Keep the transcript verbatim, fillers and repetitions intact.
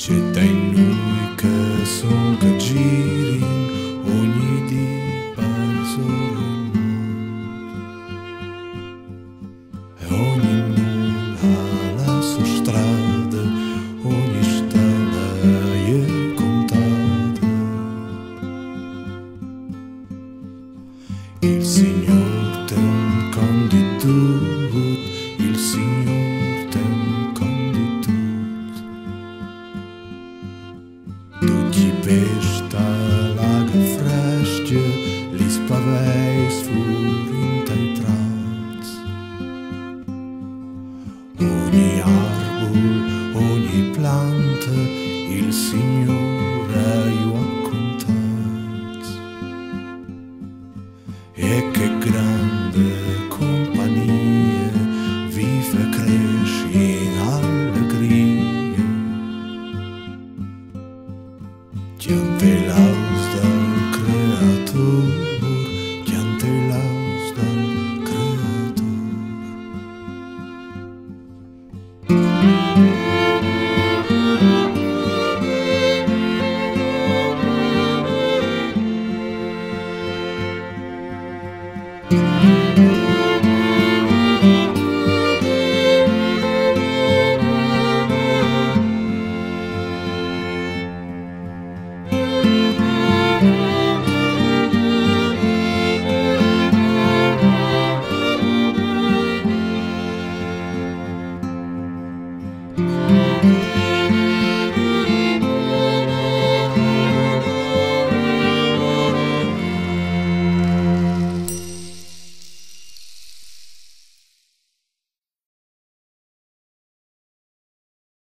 C'è in noi che son che giri ogni dì per solo il mondo, e ogni ha la sua strada, ogni stella è contata. Il Signor ten con di tut, il Signor ten con di tut. Tutti pesta laga fresca, li spaveis furint ai prats. Ogni arbol, ogni planta, il Signore aiuta.